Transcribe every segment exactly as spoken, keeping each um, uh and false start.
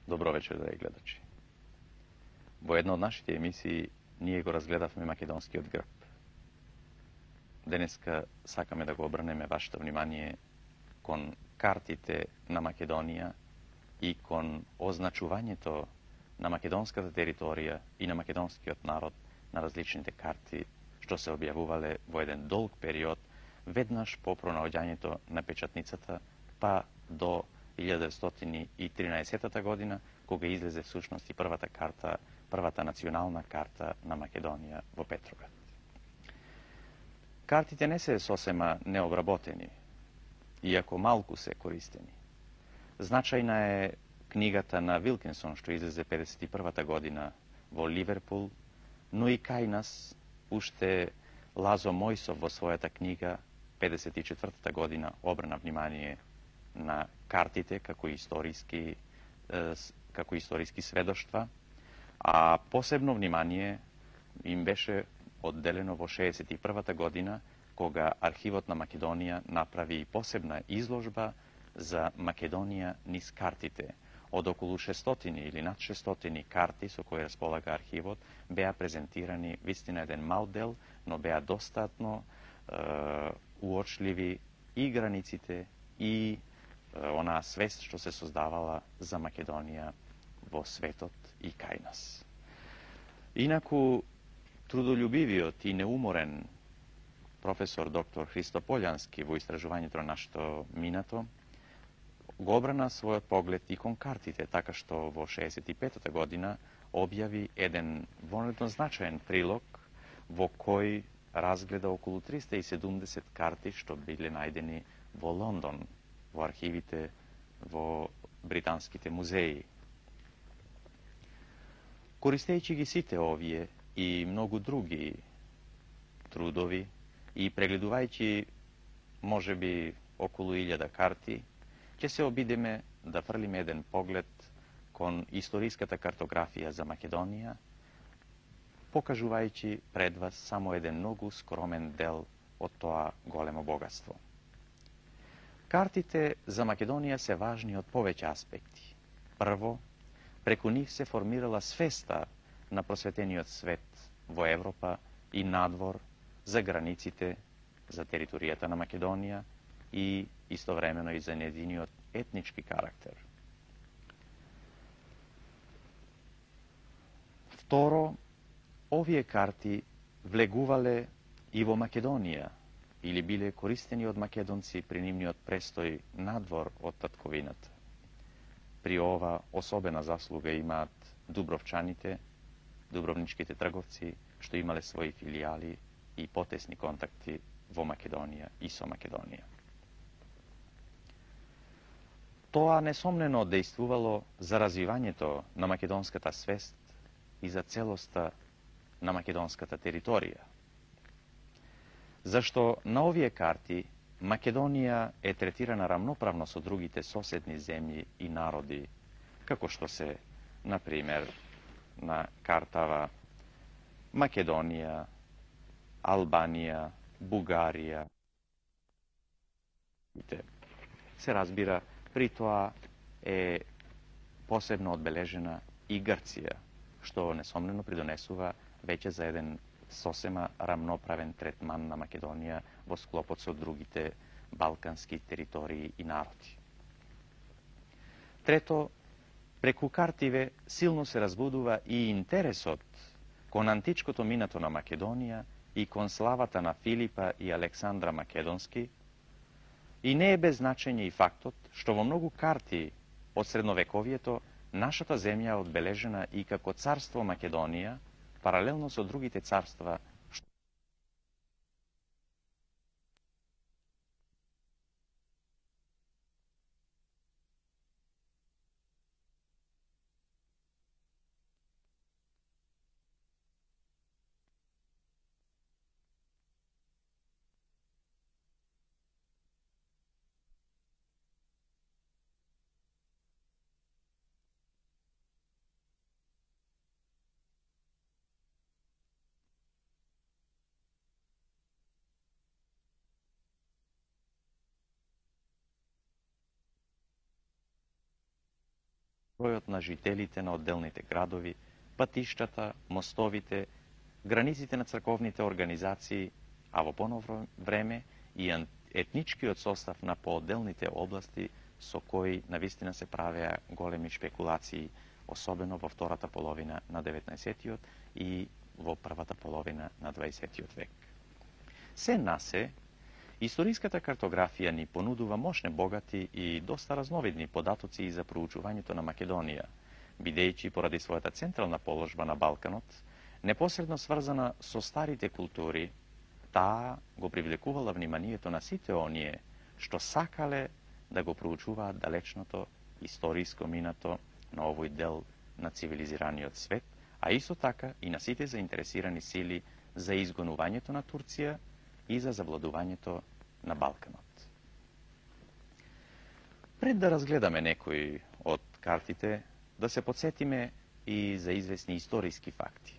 Добро вечер, драги гледачи. Во една од нашите емисии ние го разгледавме македонскиот грб. Денеска сакаме да го обрнеме вашето внимание кон картите на Македонија и кон означувањето на македонската територија и на македонскиот народ на различните карти што се објавувале во еден долг период веднаш по пронаоѓањето на печатницата па до илјада деветстотини и тринаесеттата година, кога излезе всушност и првата карта, првата национална карта на Македонија во Петроград. Картите не се сосема необработени, иако малку се користени. Значајна е книгата на Вилкинсон, што излезе педесет и првата година во Ливерпул, но и кај нас уште Лазо Мојсов во својата книга педесет и четвртата година обрна внимание на картите како историски, како историски сведоштва, а посебно внимание им беше одделено во шеесет и првата година, кога Архивот на Македонија направи посебна изложба за Македонија низ картите. Од околу шестстотини или над шестстотини карти со кои располага архивот беа презентирани вистина еден мал дел, но беа достатно е, уочливи и границите и онаа свест што се создавала за Македонија во светот и кај нас. Инаку, трудолюбивиот и неуморен професор доктор Христо Полјански во истражувањето на нашето минато го обрана својот поглед и кон картите, така што во шеесет и петата година објави еден вонетно значаен прилог во кој разгледа околу триста и седумдесет карти што биле најдени во Лондон, во архивите во британските музеи. Користејќи ги сите овие и многу други трудови и прегледувајќи можеби околу илјада карти, ќе се обидеме да фрлиме еден поглед кон историската картографија за Македонија, покажувајќи пред вас само еден многу скромен дел од тоа големо богатство. Картите за Македонија се важни од повеќе аспекти. Прво, преку нив се формирала свеста на просветениот свет во Европа и надвор за границите, за територијата на Македонија и истовремено и за нејзиниот етнички карактер. Второ, овие карти влегувале и во Македонија или биле користени од македонци при нивниот престој надвор од татковината. При ова особена заслуга имаат дубровчаните, дубровничките трговци, што имале своји филијали и потесни контакти во Македонија и со Македонија. Тоа несомнено дејствувало за развивањето на македонската свест и за целоста на македонската територија. Зашто на овие карти Македонија е третирана рамноправно со другите соседни земји и народи, како што се, например, на картава Македонија, Албанија, Бугарија. Се разбира, при тоа е посебно одбележена и Грција, што несомнено придонесува веќе за еден сосема рамноправен третман на Македонија во склопот со другите балкански територии и народи. Трето, преку картиве силно се разбудува и интересот кон античкото минато на Македонија и кон славата на Филипа и Александра Македонски, и не е без значење и фактот што во многу карти од средновековието нашата земја е одбележена и како царство Македонија, паралелно со другите царства бројот на жителите на одделните градови, патиштата, мостовите, границите на црковните организации, а во поновно време и етничкиот состав на поодделните области со кои навистина се правеа големи шпекулации, особено во втората половина на деветнаесеттиот и во првата половина на дваесеттиот век. Се насе, историската картографија ни понудува мощне, богати и доста разновидни податоци и за проучувањето на Македонија, бидејќи поради својата централна положба на Балканот, непосредно сврзана со старите култури, таа го привлекувала вниманието на сите оние што сакале да го проучуваат далечното историско минато на овој дел на цивилизираниот свет, а исто така и на сите заинтересирани сили за изгонувањето на Турција и за завладувањето на Балканот. Пред да разгледаме некои од картите, да се подсетиме и за известни историски факти.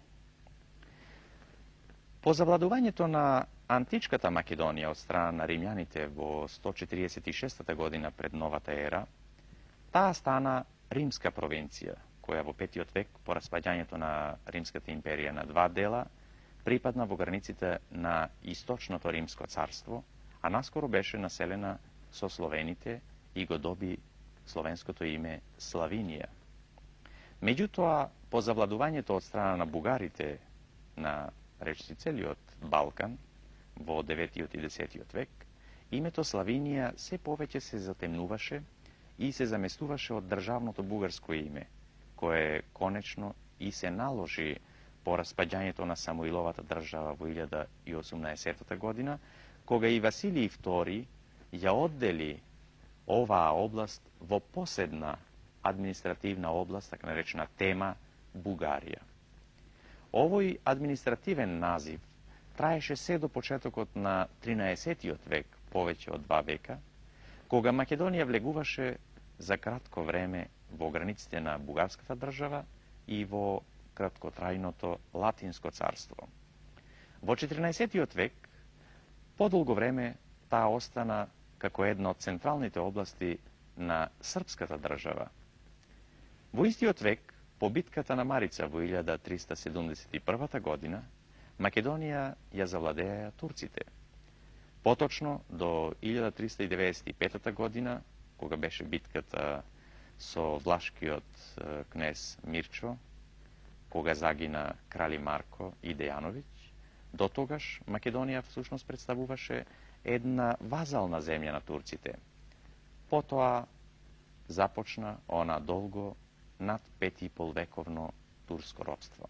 По завладувањето на античката Македонија од страна на римјаните во сто четириесет и шеста година пред новата ера, таа стана римска провинција, која во петиот век по распаѓањето на Римската империја на два дела припадна во границите на Источното Римско царство, а наскоро беше населена со словените и го доби словенското име Славинија. Меѓутоа, по завладувањето од страна на бугарите на речиси целиот Балкан во деветиот и десетиот век, името Славинија се повеќе се затемнуваше и се заместуваше од државното бугарско име, кое конечно и се наложи по распаѓањето на Самуиловата држава во илјада и осумнаесеттата година, кога и Василий втори ја оддели оваа област во поседна административна област, така наречена Тема Бугарија. Овој административен назив траеше се до почетокот на тринаесеттиот век, повеќе од два века, кога Македонија влегуваше за кратко време во границите на бугарската држава и во краткотрајното Латинско царство. Во четиринаесеттиот век, подолго време, таа остана како една од централните области на српската држава. Во истиот век, по битката на Марица во илјада триста седумдесет и прва година, Македонија ја завладеа турците. Поточно, до илјада триста и деветдесет и пета година, кога беше битката со влашкиот кнез Мирчо, кога загина крали Марко и Дејановиќ, до тогаш Македонија всушност представуваше една вазална земја на турците. Потоа започна она долго над пет и пол вековно турско робство.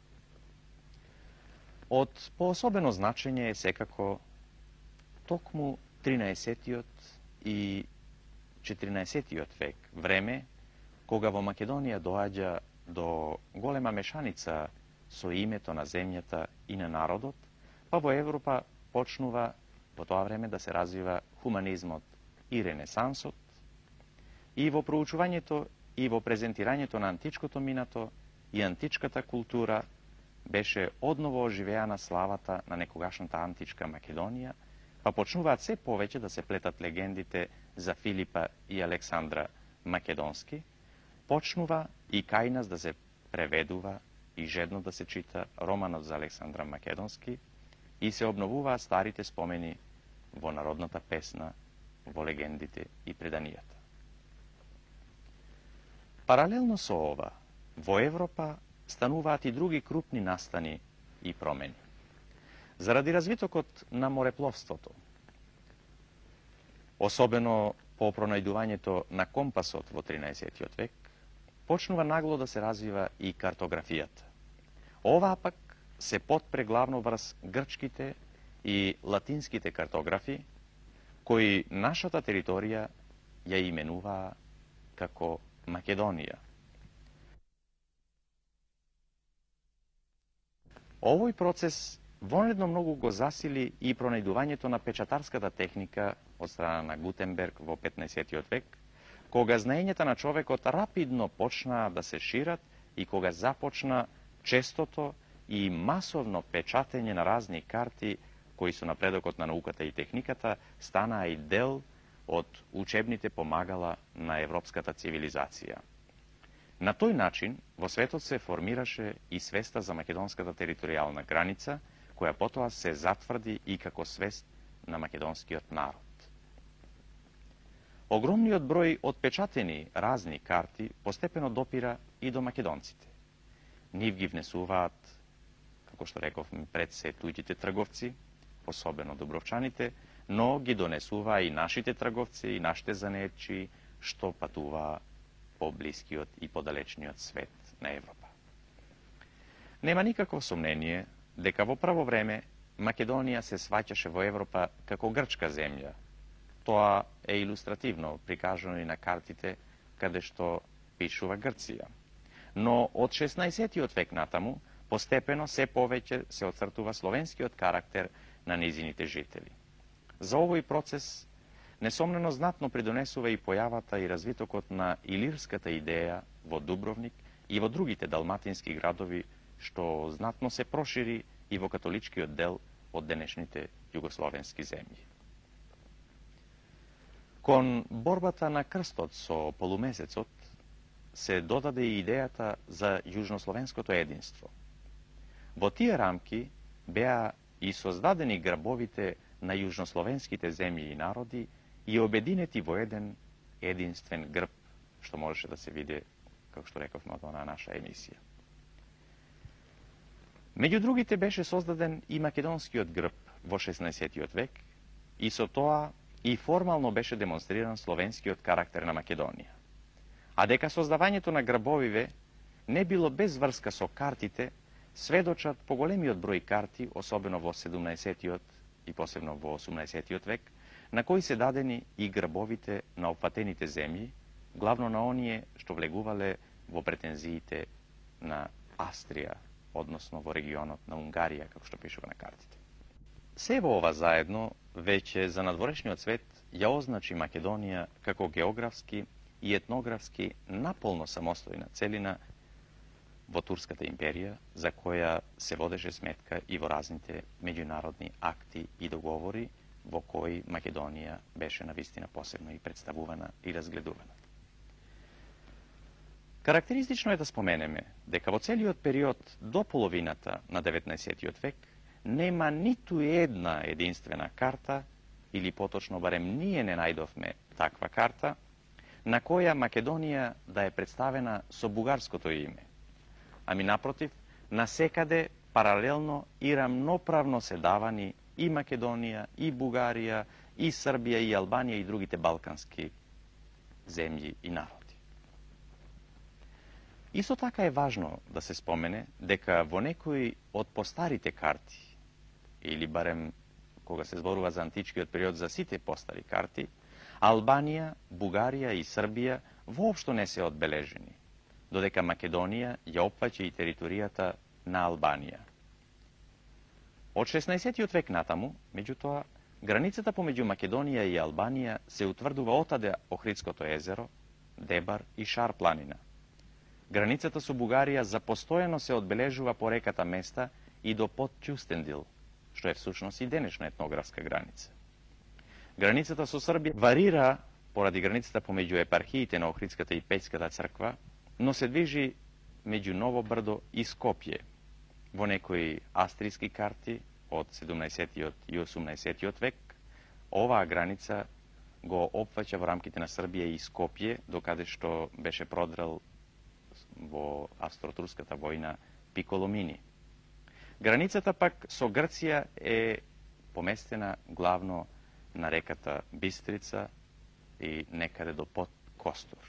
Од поособено значење е секако токму тринаесеттиот и четиринаесеттиот век, време кога во Македонија доаѓа до голема мешаница со името на земјата и на народот, па во Европа почнува по тоа време да се развива хуманизмот и ренесансот, и во проучувањето и во презентирањето на античкото минато и античката култура беше одново оживеана славата на некогашната античка Македонија, па почнуваат се повеќе да се плетат легендите за Филипа и Александра Македонски, почнува и кај нас да се преведува и жедно да се чита романот за Александра Македонски и се обновуваат старите спомени во народната песна, во легендите и преданијата. Паралелно со ова, во Европа стануваат и други крупни настани и промени. Заради развитокот на морепловството, особено по пронајдувањето на компасот во тринаесеттиот век, почнува нагло да се развива и картографијата. Оваа пак се потпре главно врз грчките и латинските картографи, кои нашата територија ја именуваа како Македонија. Овој процес вонредно многу го засили и пронајдувањето на печатарската техника од страна на Гутенберг во петнаесеттиот век, кога знаењата на човекот рапидно почнаа да се шират и кога започна честото и масовно печатење на разни карти, кои со напредокот на науката и техниката станаа и дел од учебните помагала на европската цивилизација. На тој начин во светот се формираше и свеста за македонската територијална граница, која потоа се затврди и како свест на македонскиот народ. Огромниот број отпечатени разни карти постепено допира и до македонците. Нив ги внесуваат, како што рековме, пред се туѓите трговци, особено добровчаните, но ги донесуваа и нашите трговци, и нашите занетчи, што патуваа по блискиот и подалечниот свет на Европа. Нема никакво сомнение дека во прво време Македонија се сваќаше во Европа како грчка земја. Тоа е илустративно прикажано и на картите каде што пишува Грција. Но од шеснаесеттиот век натаму постепено се повеќе се оцртува словенскиот карактер на низините жители. За овој процес несомнено знатно придонесува и појавата и развитокот на илирската идеја во Дубровник и во другите далматински градови, што знатно се прошири и во католичкиот дел од денешните југословенски земји. Кон борбата на крстот со полумесецот се додаде и идејата за јужнословенското единство. Во тие рамки беа и создадени грабовите на јужнословенските земји и народи и обединети во еден единствен грб, што можеше да се види, како што рековме, од она наша емисија. Меѓу другите беше создаден и македонскиот грб во шеснаесеттиот век и со тоа и формално беше демонстриран словенскиот карактер на Македонија. А дека создавањето на грбовиве не било без врска со картите, сведочат поголемиот број карти, особено во седумнаесеттиот и посебно во осумнаесеттиот век, на кои се дадени и грбовите на опфатените земји, главно на оние што влегувале во претензиите на Австрија, односно во регионот на Унгарија, како што пишува на картите. Се во ова заедно, веќе за надворешниот свет ја означи Македонија како географски и етнографски наполно самостојна целина во Турската империја, за која се водеше сметка и во разните меѓународни акти и договори, во кои Македонија беше навистина посебно и представувана и разгледувана. Карактеристично е да споменеме дека во целиот период до половината на деветнаесеттиот век нема ниту една единствена карта, или поточно барем ние не најдовме таква карта, на која Македонија да е представена со бугарското име. Ами напротив, насекаде паралелно и рамноправно се давани и Македонија, и Бугарија, и Србија, и Албанија, и другите балкански земји и народи. Исто така е важно да се спомене дека во некои од постарите карти, или барем кога се зборува за античкиот период за сите постари карти, Албанија, Бугарија и Србија воопшто не се одбележени, додека Македонија ја опфаќа и територијата на Албанија. Од шеснаесеттиот век натаму, меѓутоа, границата помеѓу Македонија и Албанија се утврдува отаде Охридското езеро, Дебар и Шар планина. Границата со Бугарија за постојано се одбележува по реката Места и до под Ќустендил, што е всушност и денешна етнографска граница. Границата со Србија варира поради границата помеѓу епархиите на Охридската и Пеќската црква, но се движи меѓу Ново Брдо и Скопје. Во некои австријски карти од седумнаесеттиот и осумнаесеттиот век, оваа граница го опфаќа во рамките на Србија и Скопје, докаде што беше продрал во австро-турската војна Пиколо Мини. Границата пак со Грција е поместена главно на реката Бистрица и некаде до под Костур.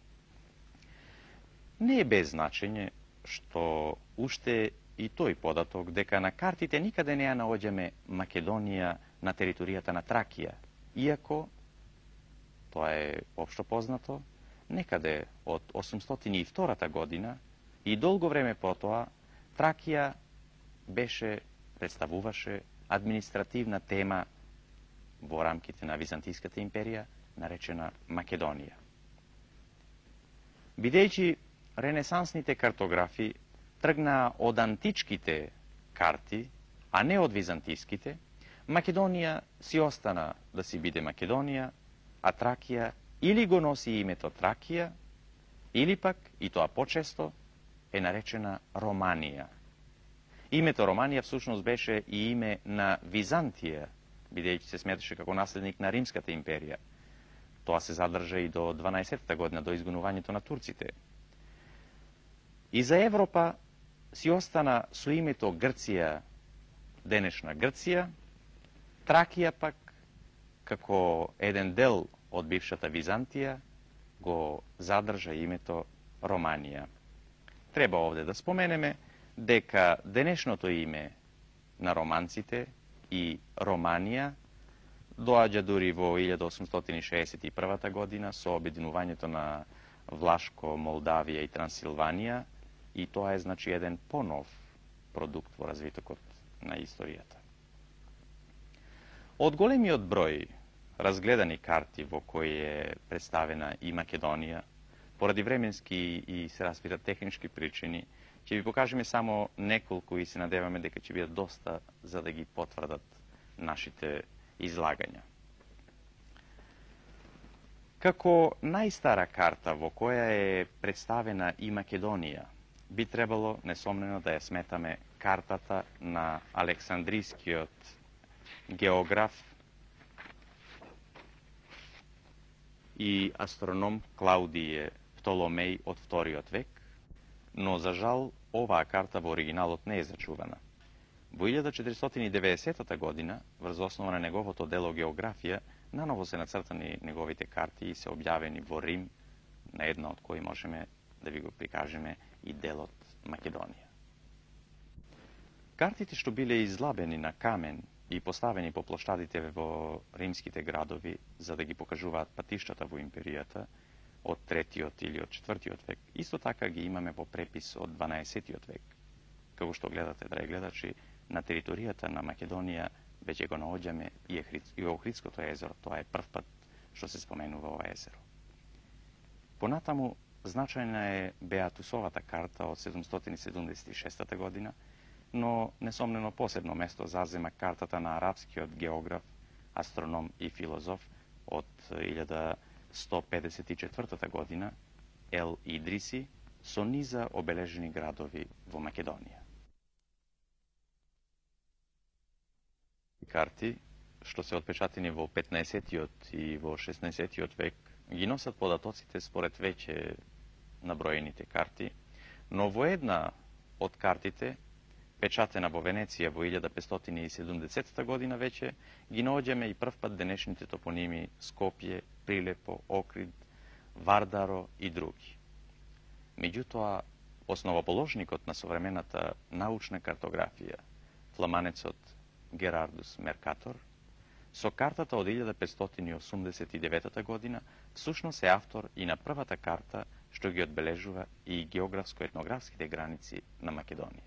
Не е без значење што уште и тој податок дека на картите никаде не ја наоѓаме Македонија на територијата на Тракија, иако, тоа е општо познато, некаде од осумстотини и втората година и долго време потоа Тракија беше, представуваше административна тема во рамките на Византиската империја, наречена Македонија. Бидејќи ренесансните картографи тргнаа од античките карти, а не од византиските, Македонија си остана да си биде Македонија, а Тракија или го носи името Тракија, Или пак, и тоа почесто, е наречена Романија. Името Романија всушност беше и име на Византија, бидејќи се сметаше како наследник на Римската империја. Тоа се задржа и до дванаесеттата година, до изгонувањето на турците. И за Европа си остана со името Грција, денешна Грција, Тракија пак, како еден дел од бившата Византија, го задржа името Романија. Треба овде да споменеме дека денешното име на романците и Романија доаѓа дури во илјада осумстотини шеесет и прва година со обединувањето на Влашко, Молдавија и Трансилванија, и тоа е значи еден понов продукт во развитокот на историјата. Од големиот број разгледани карти во кои е представена и Македонија, поради временски и се разбира технички причини, ќе ви покажеме само неколку и се надеваме дека ќе бидат доста за да ги потврдат нашите излагања. Како најстара карта во која е представена и Македонија, би требало несомнено да ја сметаме картата на Александрискиот географ и астроном Клаудије Птоломеј од вториот век, но за жал оваа карта во оригиналот не е зачувана. Во илјада четиристотини и деветдесетта година, врз основа на неговото дело Географија, наново се нацртани неговите карти и се објавени во Рим, на една од кои можеме да ви го прикажеме и делот Македонија. Картите што биле излабени на камен и поставени по плоштадите во римските градови за да ги покажуваат патиштата во империјата од третиот или од четвртиот век, исто така ги имаме во препис од дванаесеттиот век. Како што гледате, драги гледачи, на територијата на Македонија веќе го наоѓаме и Охридското езеро, тоа е прв пат што се споменува ова езеро. Понатаму, значајна е Беатусовата карта од седумстотини седумдесет и шеста година, но несомнено посебно место зазема картата на арапскиот географ, астроном и филозоф од илјада сто педесет и четврта година, Ел Идриси, со низа обележени градови во Македонија. Карти, што се отпечатени во петнаесеттиот и во шеснаесеттиот век, ги носат податоците според веќе наброените карти, но во една од картите, печатена во Венеција во илјада петстотини и седумдесетта година веќе, ги наоѓаме и прв пат денешните топоними Скопје, Прилепо, Охрид, Вардаро и други. Меѓутоа, основоположникот на современата научна картографија, фламанецот Герардус Меркатор, со картата од илјада петстотини осумдесет и девета година, всушност е автор и на првата карта што ги одбележува и географско-етнографските граници на Македонија.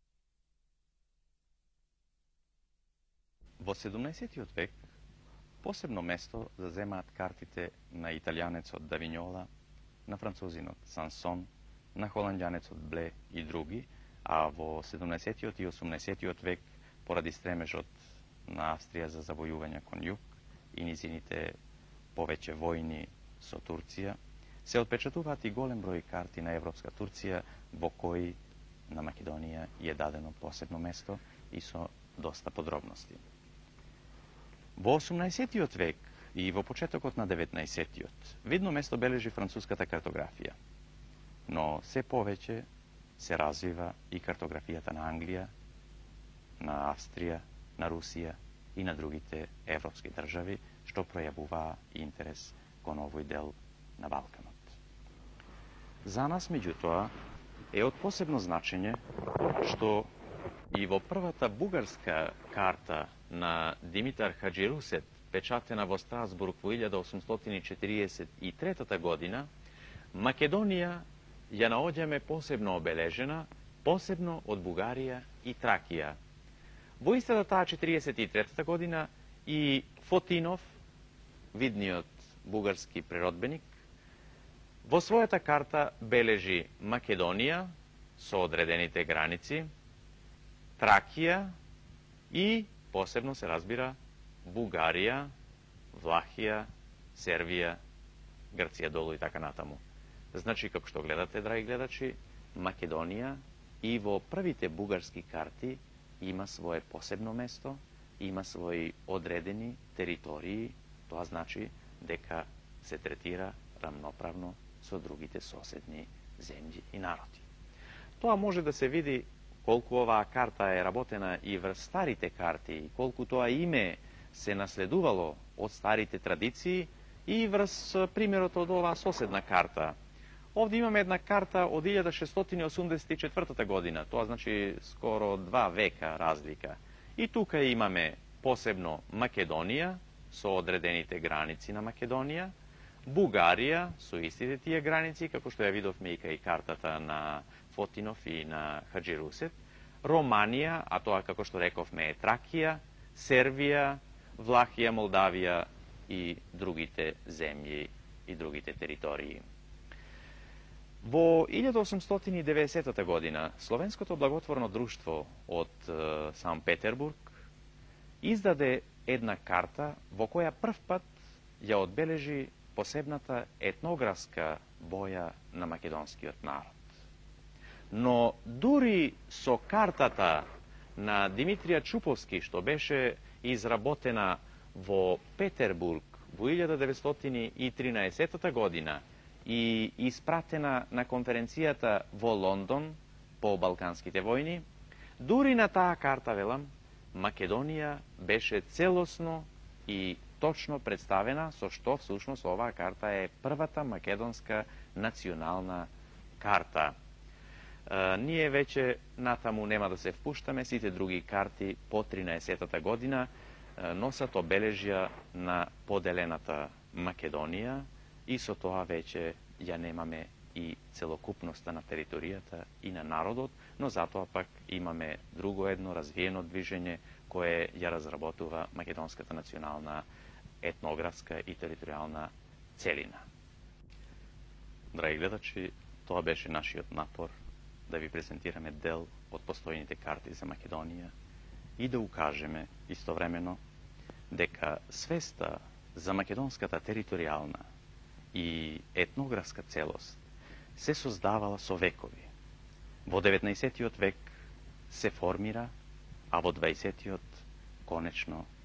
Во седумнаесеттиот век посебно место заземаат картите на италијанецот Давинјола, на французинот Сансон, на холанѓанецот Бле и други, а во седумнаесеттиот и осумнаесеттиот век, поради стремежот на Австрија за завојување кон југ и низините повеќе војни со Турција, се отпечатуваат и голем број карти на Европска Турција, во кои на Македонија е дадено посебно место и со доста подробности. Во осумнаесеттиот век и во почетокот на деветнаесеттиот, видно место бележи француската картографија, но се повеќе се развива и картографијата на Англија, на Австрија, на Русија и на другите европски држави, што пројавуваа интерес кон овој дел на Балканот. За нас, меѓутоа, е од посебно значење што и во првата бугарска карта на Димитар Хаџирусет, печатена во Страсбург во илјада осумстотини четириесет и трета година, Македонија ја наоѓаме посебно обележена, посебно од Бугарија и Тракија. Во истата таа четириесет и трета година и Фотинов, видниот бугарски преродбеник, во својата карта бележи Македонија со одредените граници, Тракија и посебно се разбира Бугарија, Влахија, Сербија, Грција долу и така натаму. Значи, како што гледате, драги гледачи, Македонија и во првите бугарски карти има свое посебно место, има своји одредени територии, тоа значи дека се третира рамноправно со другите соседни земји и народи. Тоа може да се види колку оваа карта е работена и врз старите карти, колку тоа име се наследувало од старите традиции и врз примерот од оваа соседна карта. Овде имаме една карта од илјада шестстотини осумдесет и четвртата година, тоа значи скоро два века разлика. И тука имаме посебно Македонија со одредените граници на Македонија, Бугарија со истите тие граници, како што ја видовме и кај картата на Фотинов и на Хаджи Русет, Романија, а тоа како што рековме е Тракија, Сербија, Влахија, Молдавија и другите земји и другите територии. Во илјада осумстотини и деветдесетата година Словенското благотворно друштво од е, Сан Петербург издаде една карта во која прв пат ја одбележи посебната етнографска боја на македонскиот народ. Но дури со картата на Димитрија Чуповски, што беше изработена во Петербург во илјада деветстотини и тринаесеттата година и испратена на конференцијата во Лондон по Балканските војни, дури на таа карта, велам, Македонија беше целосно и точно представена, со што всушност оваа карта е првата македонска национална карта. Е, ние веќе натаму нема да се впуштаме, сите други карти по тринаесеттата година е, носат обележја на поделената Македонија и со тоа веќе ја немаме и целокупноста на територијата и на народот, но затоа пак имаме друго едно развиено движење кое ја разработува македонската национална етнографска и територијална целина. Драги гледачи, тоа беше нашиот напор да ви презентираме дел од постојните карти за Македонија и да укажеме истовремено дека свеста за македонската територијална и етнографска целост се создавала со векови. Во деветнаесеттиот век се формира, а во дваесеттиот конечно